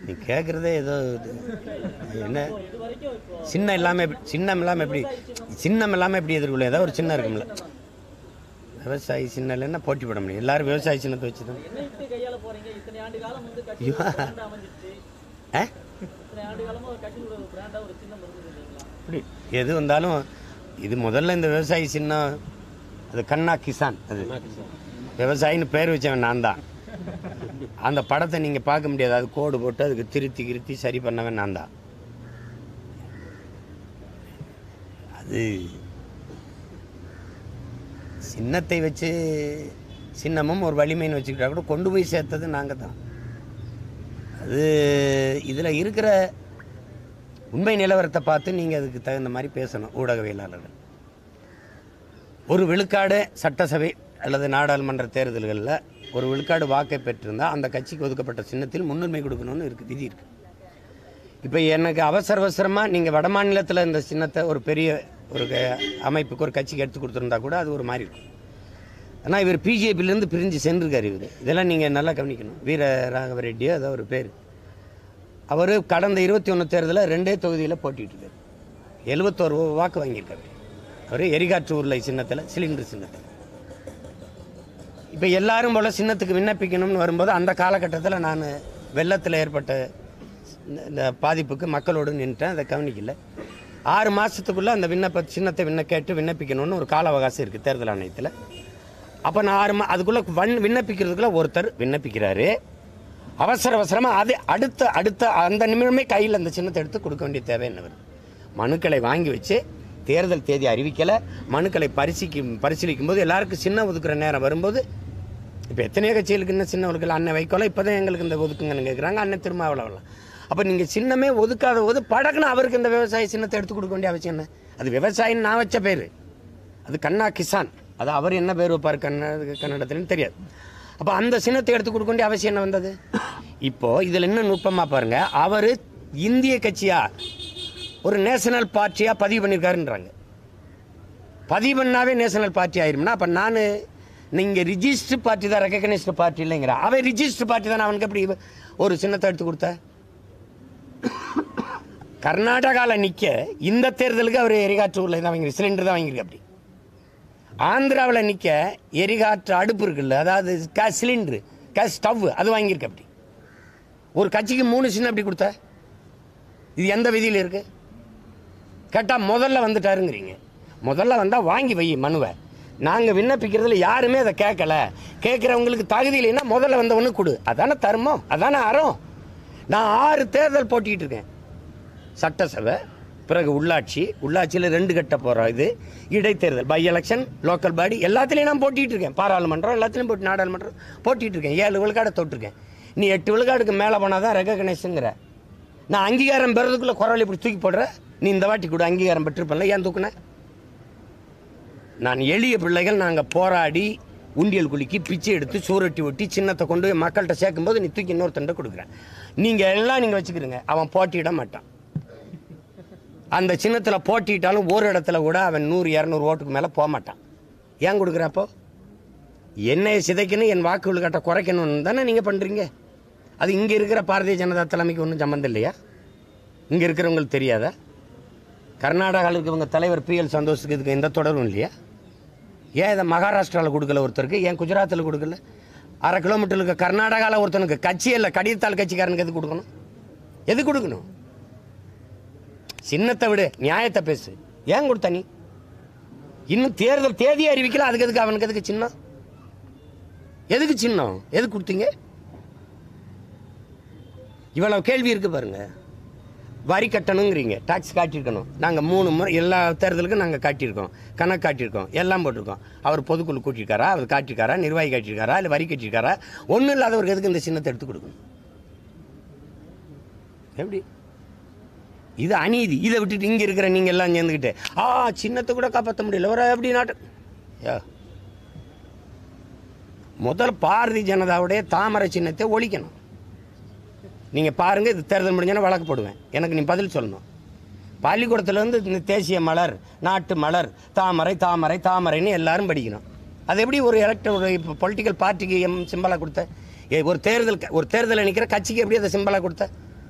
நீ கேட்குறதே ஏதோ என்ன சின்னம் இல்லாமல் எப்படி எதிர்கொள்ள ஏதாவது ஒரு சின்னம் இருக்கும்ல. விவசாயி சின்னம் இல்லைன்னா போட்டி போட முடியும். எல்லாரும் விவசாய சின்னத்தை வச்சு தான் அப்படி எது வந்தாலும் இது முதல்ல இந்த விவசாயி சின்னம் அது கண்ணா கிசான், அது விவசாயின்னு பேர் வச்சவன் நான் தான். அந்த படத்தை நீங்கள் பார்க்க முடியாது, அது கோடு போட்டு அதுக்கு திருத்தி சரி பண்ணவன் நான் தான். அது சின்னத்தை வச்சு சின்னமும் ஒரு வலிமைன்னு வச்சுக்கிட்டா கூட கொண்டு போய் சேர்த்தது நாங்கள் தான். அது இதில் இருக்கிற உண்மை நிலவரத்தை பார்த்து நீங்கள் அதுக்கு தகுந்த மாதிரி பேசணும் ஊடகவியலாளர்கள். ஒரு விழுக்காடு சட்டசபை அல்லது நாடாளுமன்ற தேர்தல்களில் ஒரு விழுக்காடு வாக்கை பெற்றிருந்தால் அந்த கட்சிக்கு ஒதுக்கப்பட்ட சின்னத்தில் முன்னுரிமை கொடுக்கணும்னு இருக்குது, விதி இருக்குது. இப்போ எனக்கு அவசரமாக நீங்கள் வட மாநிலத்தில் இந்த சின்னத்தை ஒரு பெரிய ஒரு அமைப்புக்கு ஒரு கட்சிக்கு எடுத்து கொடுத்துருந்தா கூட அது ஒரு மாதிரி இருக்கும். ஆனால் இவர் பிஜேபியிலேருந்து பிரிஞ்சு சென்றிருக்கார். இதெல்லாம் நீங்கள் நல்லா கவனிக்கணும். வீர ராகவ ரெட்டியோ அதான் ஒரு பேர். அவர் கடந்த 21 தேர்தலில் 2 தொகுதியில் போட்டிட்டுருக்கார். 71 வாக்கு வாங்கியிருக்காரு. அவர் எரிகாற்று உருளை சின்னத்தில், சிலிண்டர் சின்னத்தில். இப்போ எல்லாரும் போல் சின்னத்துக்கு விண்ணப்பிக்கணும்னு வரும்போது அந்த காலகட்டத்தில் நான் வெள்ளத்தில் ஏற்பட்ட இந்த பாதிப்புக்கு மக்களோடு நின்றுட்டேன். அதை கவனிக்கல. 6 மாதத்துக்குள்ளே அந்த சின்னத்தை கேட்டு விண்ணப்பிக்கணும்னு ஒரு கால அவகாசம் இருக்குது தேர்தல் ஆணையத்தில். அப்போ நான் அதுக்குள்ளே விண்ணப்பிக்கிறதுக்குள்ளே ஒருத்தர் விண்ணப்பிக்கிறாரு. அவசரமாக அது அடுத்த அந்த நிமிடமே கையில் அந்த சின்னத்தை எடுத்து கொடுக்க வேண்டிய தேவை என்ன வருது? மனுக்களை வாங்கி வச்சு தேர்தல் தேதி அறிவிக்கலை. மனுக்களை பரிசீலிக்கும் போது எல்லாருக்கும் சின்ன ஒதுக்குற நேரம் வரும்போது இப்போ எத்தனையோ கட்சிகளுக்கு இன்னும் சின்ன ஒதுக்கல. அண்ணன் வைக்கோல இப்போ தான் எங்களுக்கு இந்த ஒதுக்குங்கன்னு கேட்குறாங்க. அண்ணன் திருமாவளவலாம். அப்போ நீங்கள் சின்னமே ஒதுக்காத போது படக்குன்னு அவருக்கு இந்த விவசாய சின்னத்தை எடுத்து கொடுக்க வேண்டிய அவசியம் என்ன? அது விவசாயின்னு நான் வச்ச பேர், அது கண்ணா கிசான். அது அவர் என்ன பேர் வைப்பார் கன்னடத்துலன்னு தெரியாது. அப்போ அந்த சின்னத்தை எடுத்து கொடுக்க வேண்டிய அவசியம் என்ன வந்தது? இப்போது இதில் இன்னும் நுட்பமாக பாருங்கள். அவர் இந்திய கட்சியா ஒரு நேஷனல் பார்ட்டியாக பதிவு பண்ணியிருக்காருன்றாங்க. பதிவு பண்ணாவே நேஷனல் பார்ட்டி ஆயிரும்னா அப்போ நான் நீங்கள் ரிஜிஸ்டர் பார்ட்டி தான், ரெக்கக்னைஸ்டு பார்ட்டி இல்லைங்கிற. அவன் ரிஜிஸ்டர் பார்ட்டி தான். அவனுக்கு எப்படி ஒரு சின்னத்தை எடுத்து கொடுத்த? கர்நாடகாவில் நிற்க இந்த தேர்தலுக்கு அவர் எரிகாற்று உள்ள தான் வாங்கி சிலிண்டர் தான் வாங்கியிருக்கு. அப்படி ஆந்திராவில் நிற்க எரிகாற்று அடுப்பு இருக்குல்ல, அதாவது கேஸ் சிலிண்டரு, கேஸ் ஸ்டவ், அது வாங்கியிருக்கு. அப்படி ஒரு கட்சிக்கு 3 சின்னம் அப்படி கொடுத்த? இது எந்த விதியில் இருக்கு கேட்டால் முதல்ல வந்துட்டாருங்கிறீங்க. முதல்ல வந்தால் வாங்கி வை மனுவை. நாங்கள் விண்ணப்பிக்கிறதுல யாருமே அதை கேட்குறவங்களுக்கு தகுதி இல்லைன்னா முதல்ல வந்தவொன்னு கொடு. அதானே தர்மம், அதானே அறம். நான் 6 தேர்தல் போட்டிக்கிட்டு இருக்கேன். சட்டசபை, பிறகு உள்ளாட்சியில் 2 கட்ட போகிறோம். இது இடைத்தேர்தல், பை எலெக்ஷன், லோக்கல் பாடி, எல்லாத்துலேயும் நான் போட்டிகிட்டு இருக்கேன். பாராளுமன்றம் எல்லாத்துலேயும் நாடாளுமன்றம் போட்டிகிட்டு இருக்கேன். 7 விழுக்காடை தொட்டிருக்கேன். நீ 8 விழுக்காடுக்கு மேலே போனால் தான் ரெகக்னைஸுங்கிற. நான் அங்கீகாரம் பெறதுக்குள்ளே குரல் இப்படி தூக்கி போடுற. நீ இந்த வாட்டி கூட அங்கீகாரம் பெற்றிருப்பல, ஏன் தூக்குன? நான் எளிய பிள்ளைகள் நாங்கள் போராடி உண்டியல் குலுக்கி பிச்சை எடுத்து சூரட்டி ஒட்டி சின்னத்தை கொண்டு போய் மக்கள்கிட்ட சேர்க்கும்போது நீ தூக்கி இன்னொருத்தண்டை கொடுக்குறேன். நீங்கள் வச்சுக்கிறீங்க. அவன் போட்டியிட மாட்டான். அந்த சின்னத்தில் போட்டிட்டாலும் ஒரு இடத்துல கூட அவன் 100-200 ஓட்டுக்கு மேலே போக மாட்டான். ஏன் கொடுக்குறப்போ? என்னையை சிதைக்கணும், என் வாக்குகள் கட்ட குறைக்கணும்னு தானே நீங்கள் பண்ணுறீங்க. அது இங்கே இருக்கிற பாரதிய ஜனதா தலைமைக்கு ஒன்றும் சம்மந்தம் இல்லையா? இங்கே இருக்கிறவங்களுக்கு தெரியாதா? கர்நாடகாவில் இருக்கிறவங்க தலைவர் PL சந்தோஷுக்கு இதுக்கு எந்த தொடரும் இல்லையா? ஏன் இதை மகாராஷ்டிராவில் கொடுக்கல ஒருத்தருக்கு? ஏன் குஜராத்தில் கொடுக்கல? 1/2 கிலோமீட்டருக்கு கர்நாடகாவில் ஒருத்தனுக்கு கட்சி இல்லை, கடிதத்தாள் கட்சிக்காரனுக்கு எது கொடுக்கணும்? எது கொடுக்கணும்? சின்னத்தை விடு, நியாயத்தை பேசு. ஏன் கொடுத்த நீ? இன்னும் தேர்தல் தேதியை அறிவிக்கல, அதுக்கு எதுக்கு அவனுக்கு எதுக்கு சின்னம்? எதுக்கு சின்னம்? எது கொடுத்தீங்க? இவ்வளவு கேள்வி இருக்கு பாருங்க. வரி கட்டணுங்கிறீங்க, டாக்ஸ் காட்டியிருக்கணும். நாங்கள் 3 முறை எல்லா தேர்தலுக்கும் நாங்கள் காட்டியிருக்கோம், கணக்கு காட்டியிருக்கோம், எல்லாம் போட்டிருக்கோம். அவர் பொதுக்குழு கூட்டியிருக்காரா, அவர் காட்டியிருக்காரா, நிர்வாகி காட்டியிருக்காரா, இல்லை வரி கட்டியிருக்காரா? ஒன்றும் இல்லாதவருக்கு எதுக்கு இந்த சின்னத்தை எடுத்து கொடுக்கணும்? எப்படி? இது அநீதி. இதை விட்டுட்டு இங்கே இருக்கிற நீங்கள் எல்லாம் சேர்ந்துக்கிட்டு சின்னத்தை கூட காப்பாற்ற முடியல ஒரு எப்படி நாட்டு. முதல் பாரதிய ஜனதாவுடைய தாமரை சின்னத்தை ஒழிக்கணும். நீங்கள் பாருங்கள், இது தேர்தல் முடிஞ்சோன்னா வழக்கு போடுவேன். எனக்கு நீ பதில் சொல்லணும். பள்ளிக்கூடத்துலேருந்து இந்த தேசிய மலர், நாட்டு மலர், தாமரை தாமரை தாமரைன்னு எல்லாரும் படிக்கணும். அது எப்படி ஒரு ஒரு இப்போ பொலிட்டிக்கல் பார்ட்டிக்கு சிம்பலாக கொடுத்த? ஒரு தேர்தலை நிற்கிற கட்சிக்கு எப்படி அதை சிம்பலாக கொடுத்த?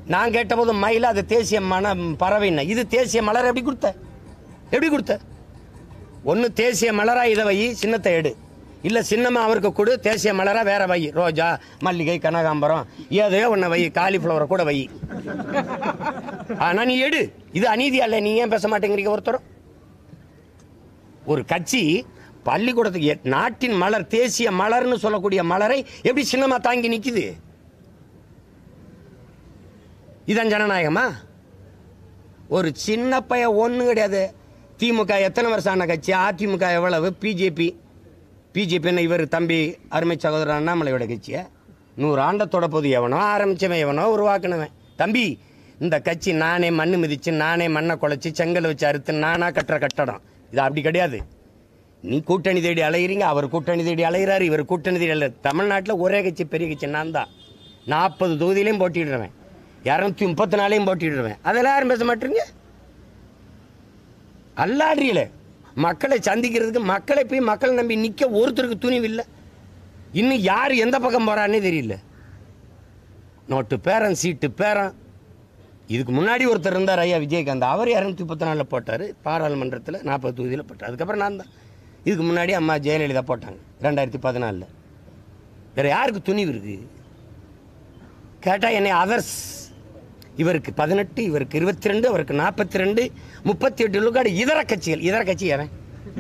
நான் கேட்டபோது மயில் அது தேசிய பறவைன்னு, இது தேசிய மலர். எப்படி கொடுத்த ஒன்று தேசிய மலரா இதை வை, சின்னத்தை எடு, இல்லை சின்னமா அவருக்கு கொடு, தேசிய மலரா வேற வை, ரோஜா, மல்லிகை, கனகாம்பரம், ஏதோ ஒன்றை வை, காலிஃப்ளவரை கூட வை. ஆனா நீ எடு. இது அநீதியா இல்லை? நீ ஏன் பேச மாட்டேங்கிறீங்க ஒருத்தரும்? ஒரு கட்சி பள்ளிக்கூடத்துக்கு நாட்டின் மலர், தேசிய மலர்னு சொல்லக்கூடிய மலரை எப்படி சின்னமா தாங்கி நிக்குது? இதான் ஜனநாயகமா? ஒரு சின்ன பைய ஒண்ணு கிடையாது. திமுக எத்தனை வருஷம் ஆன கட்சி, அதிமுக எவ்வளவு, பிஜேபி இவர் தம்பி அருமை சகோதரர் அண்ணாமலையோட கட்சியை 100 ஆண்டத்தோட போது எவனோ ஆரம்பிச்சவன், எவனோ உருவாக்குனவன். தம்பி, இந்த கட்சி நானே மண்ணு மிதிச்சு, நானே மண்ணை குலைச்சி, செங்கல் வச்சு அறுத்து நானா கட்டுற கட்டடம். இது அப்படி கிடையாது. நீ கூட்டணி தேடி அலையிறீங்க, அவர் கூட்டணி தேடி அலைகிறாரு, இவர் கூட்டணி தேடி அலை. தமிழ்நாட்டில் ஒரே கட்சி, பெரிய கட்சி நான் தான். 40 தொகுதியிலையும் போட்டிடுறேன், 234 போட்டிடுறேன். அதெல்லாம் யாரும் பேச மாட்டீங்க. அல்லாடுறீங்களே மக்களை சந்திக்கிறதுக்கு. மக்களை போய் மக்களை நம்பி நிற்க ஒருத்தருக்கு துணிவில்லை. இன்னும் யார் எந்த பக்கம் போறான்னே தெரியல. நோட்டு பேரன், சீட்டு பேரன். இதுக்கு முன்னாடி ஒருத்தர் இருந்தார், ஐயா விஜயகாந்த். அவர் 234 போட்டார், பாராளுமன்றத்தில் 40 தொகுதியில் போட்டார். அதுக்கப்புறம் நான் தான். இதுக்கு முன்னாடி அம்மா ஜெயலலிதா போட்டாங்க 2014. வேற யாருக்கு துணிவு இருக்கு கேட்டா என்னை அதர்ஸ். இவருக்கு 18, இவருக்கு 22, அவருக்கு 42, 38 விழுக்காடு இதர கட்சிகள். இதர கட்சி யாரன்?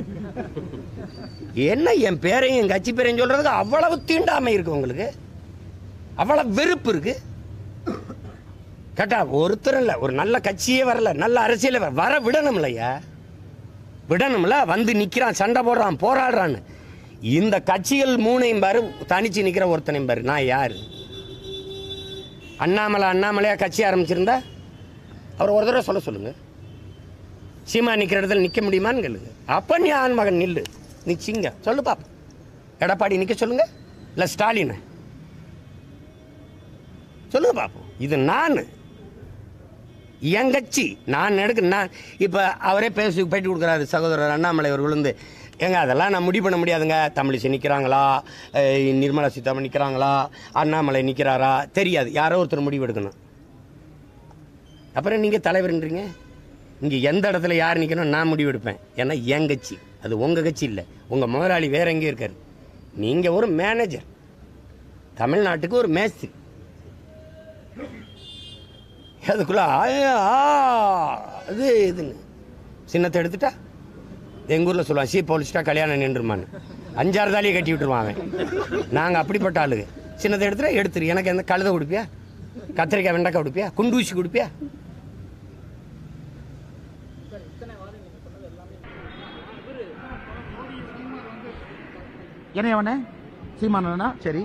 என்ன என் பேரையும் என் கட்சி பேரையும் சொல்றதுக்கு அவ்வளவு தீண்டாமை இருக்கு உங்களுக்கு, அவ்வளவு வெறுப்பு இருக்கு. கேட்டா ஒருத்தர் இல்ல, ஒரு நல்ல கட்சியே வரல, நல்ல அரசியல் வர விடணும்லையா? விடணும்ல. வந்து நிக்கிறான், சண்டை போடுறான், போராடுறான்னு. இந்த கட்சிகள் 3ஐயும் பாரு, தனிச்சு நிக்கிற ஒருத்தனையும் பாரு. நான் யாரு? அண்ணாமலையா கட்சி ஆரம்பிச்சிருந்தா அவர் ஒரு தடவை சொல்லுங்க. சீமா நிக்கிற இடத்துல நிக்க முடியுமான்னு கேளுங்க. அப்ப நீ ஆண் மகன் நில்லு, நிச்சிங்க சொல்லு பாப்பா. எடப்பாடி நிக்க சொல்லுங்க, இல்ல ஸ்டாலின் சொல்லுங்க பாப்போம். இது நான் என் கட்சி, நான் எடுக்க. நான் இப்ப அவரே பேசி பேட்டி கொடுக்குறாரு சகோதரர் அண்ணாமலை அவர்கள் வந்து, ஏங்க அதெல்லாம் நான் முடிவு பண்ண முடியாதுங்க. தமிழிசை நிற்கிறாங்களா, நிர்மலா சீதாராமன் நிற்கிறாங்களா, அண்ணாமலை நிற்கிறாரா தெரியாது, யாரோ ஒருத்தர் முடிவு எடுக்கணும். அப்புறம் நீங்கள் தலைவர்ன்றீங்க. இங்கே எந்த இடத்துல யார் நிற்கணும் நான் முடிவு எடுப்பேன். ஏன்னா என் கட்சி, அது உங்கள் கட்சி இல்லை. உங்கள் முதலாளி வேற எங்கேயும் இருக்காரு. நீங்கள் ஒரு மேனேஜர், தமிழ்நாட்டுக்கு ஒரு மேஸ்திரி. அதுக்குள்ள அது இதுன்னு சின்னத்தை எடுத்துட்டா எங்கள் ஊரில் சொல்லுவான், சீ போலிச்சிட்டா கல்யாணம் நின்றுமான்னு. 5-6 தாலியை கட்டி விட்டுருவாங்க. நாங்கள் அப்படிப்பட்ட ஆளுங்க. சின்னத்தை எடுத்துரு. எனக்கு எந்த கழுதை கொடுப்பியா, கத்திரிக்காய் வெண்டைக்காய் கொடுப்பியா, குண்டூசி கொடுப்பியா? என்ன அவனே சீமானா? சரி,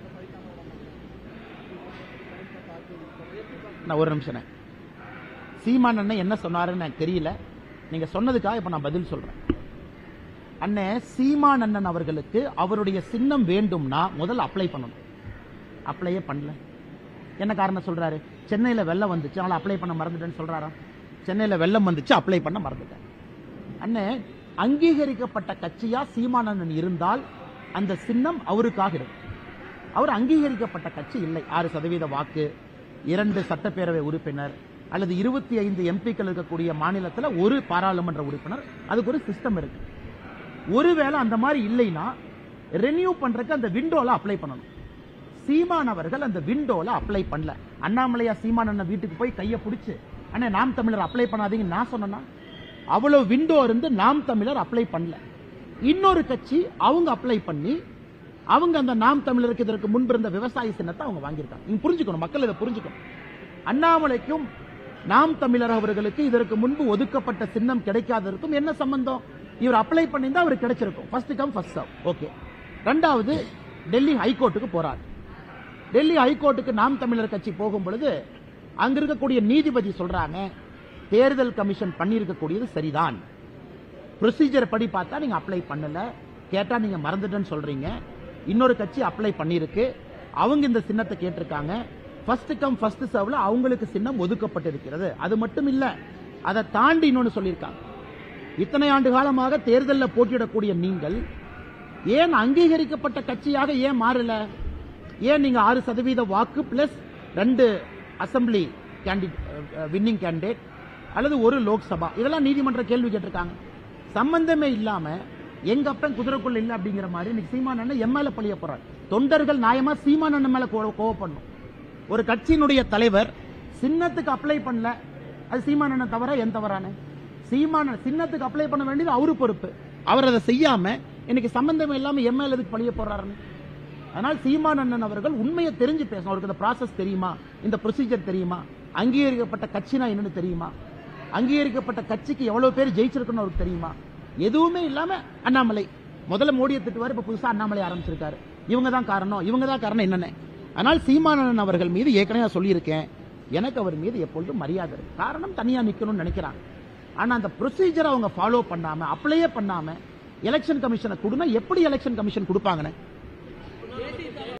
நான் ஒரு நிமிஷம். சீமான் அண்ணன் என்ன சொன்னாருன்னு எனக்கு தெரியல. நீங்க சொன்னதுக்காக இப்ப நான் பதில் சொல்றேன். அண்ணே, சீமான் அண்ணன் அவர்களுக்கு அவருடைய சின்னம் வேண்டும்னா முதல்ல அப்ளை பண்ணணும். அப்ளையே பண்ணல. என்ன காரணம் சொல்றாரு? சென்னையில வெள்ளம் வந்துச்சு, அவளை அப்ளை பண்ண மறந்துட்டேன்னு சொல்றாரா? சென்னையில வெள்ளம் வந்துச்சு, அப்ளை பண்ண மறந்துட்டேன். அண்ணே, அங்கீகரிக்கப்பட்ட கட்சியா சீமான் அண்ணன் இருந்தால் அந்த சின்னம் அவருக்காக இருக்கும். அவர் அங்கீகரிக்கப்பட்ட கட்சி இல்லை. 6% வாக்கு, 2 சட்டப்பேரவை உறுப்பினர் அல்லது 25 எம்பிக்கள் இருக்கக்கூடிய மாநிலத்தில் ஒரு பாராளுமன்ற உறுப்பினர், அதுக்கு ஒரு சிஸ்டம் இருக்கு. ஒருவேளை அந்த மாதிரி இல்லைன்னா ரெனியூ பண்றதுக்கு அந்த விண்டோல அப்ளை பண்ணணும். சீமான் அவர்கள் அந்த விண்டோல அப்ளை பண்ணல. அண்ணாமலையா சீமான் அண்ணன் வீட்டுக்கு போய் கையை பிடிச்சு, அண்ணே நாம் தமிழர் அப்ளை பண்ணாதீங்க நான் சொன்னா, அவ்வளவு விண்டோ இருந்து நாம் தமிழர் அப்ளை பண்ணல. இன்னொரு கட்சி அவங்க அப்ளை பண்ணி அவங்க அந்த நாம் தமிழருக்கு இதற்கு முன்பு இருந்த விவசாய சின்னத்தை அவங்க வாங்கியிருக்காங்க. நீங்க புரிஞ்சுக்கணும், மக்கள் இதை புரிஞ்சுக்கணும். அண்ணாமலைக்கும் நாம் தமிழர் அவர்களுக்கு இதற்கு முன்பு ஒதுக்கப்பட்ட சின்னம் கிடைக்காததற்கும் என்ன சம்பந்தம்? இவர் அப்ளை பண்ணியிருந்தா அவருக்கு கிடைச்சிருக்கும். First come first serve. Okay. ரெண்டாவது, டெல்லி ஹைகோர்ட்டுக்கு போறாரு. டெல்லி ஹைகோர்ட்டுக்கு நாம் தமிழர் கட்சி போகும் பொழுது அங்க இருக்கக்கூடிய நீதிபதி சொல்றாங்க, தேர்தல் கமிஷன் பண்ணியிருக்கக்கூடியது சரிதான், ப்ரொசீஜர் படி பார்த்தா நீங்க அப்ளை பண்ணல, கேட்டா நீங்க மறந்துட்டேன்னு சொல்றீங்க. இன்னொரு கட்சி அப்ளை பண்ணிருக்கு, அவங்க இந்த சின்னத்தை கேட்டிருக்காங்க. ஃபர்ஸ்ட் கம் ஃபர்ஸ்ட் சர்வ்ல அவங்களுக்கு சின்னம் ஒதுக்கப்பட்டிருக்கிறது. அது மட்டும் இல்ல, அதை தாண்டி இன்னொன்னு சொல்லியிருக்காங்க. இத்தனை ஆண்டு காலமாக தேர்தலில் போட்டியிடக்கூடிய நீங்கள் ஏன் அங்கீகரிக்கப்பட்ட கட்சியாக ஏன் மாறல? ஏன் நீங்க 6% வாக்கு பிளஸ் 2 அசம்பிளி வின்னிங் கேண்டிடேட் அல்லது ஒரு லோக்சபா, இதெல்லாம் நீதிமன்ற கேள்வி கேட்டிருக்காங்க. சம்பந்தமே இல்லாம எங்க அப்பன் குதிரைக்குள்ள இல்ல அப்படிங்கிற மாதிரி இன்னைக்கு சீமான் அண்ணன் எம்எல்ஏ பழிய போறார். தொண்டர்கள் நியாயமா சீமான் அண்ணன் மேல கோவப்படணும். ஒரு கட்சியினுடைய தலைவர் சின்னத்துக்கு அப்ளை பண்ணல, அது சீமான் அண்ணன் தவிர என் தவறான? சீமான சின்னத்துக்கு அப்ளை பண்ண வேண்டியது அவரு பொறுப்பு. அவர் அதை செய்யாம இன்னைக்கு சம்பந்தமே இல்லாம எம்எல்ஏ எதுக்கு பழிய போறாருன்னு. அதனால் சீமான் அண்ணன் அவர்கள் உண்மையை தெரிஞ்சு பேசணும். அவருக்கு இந்த ப்ராசஸ் தெரியுமா, இந்த ப்ரொசீஜர் தெரியுமா, அங்கீகரிக்கப்பட்ட கட்சினா என்னன்னு தெரியுமா, அங்கீகரிக்கப்பட்ட கட்சிக்கு எவ்வளவு பேர் ஜெயிச்சிருக்குன்னு அவருக்கு தெரியுமா? எதுவுமே இல்லாம அண்ணாமலை முதல்ல மோடியை திட்டுவார், இப்ப புதுசா அண்ணாமலை ஆரம்பிச்சிருக்காரு. இவங்க தான் காரணம் என்னன்னு. ஆனால் சீமானன் அவர்கள் மீது ஏற்கனவே சொல்லியிருக்கேன், எனக்கு அவர் மீது எப்பொழுதும் மரியாதை இருக்கு. காரணம் தனியா நிக்கணும்னு நினைக்கிறாங்க. ஆனா அந்த ப்ரொசீஜரை அவங்க ஃபாலோ பண்ணாம அப்ளையே பண்ணாம எலெக்ஷன் கமிஷனை கொடுனா எப்படி எலெக்ஷன் கமிஷன் கொடுப்பாங்கன்னு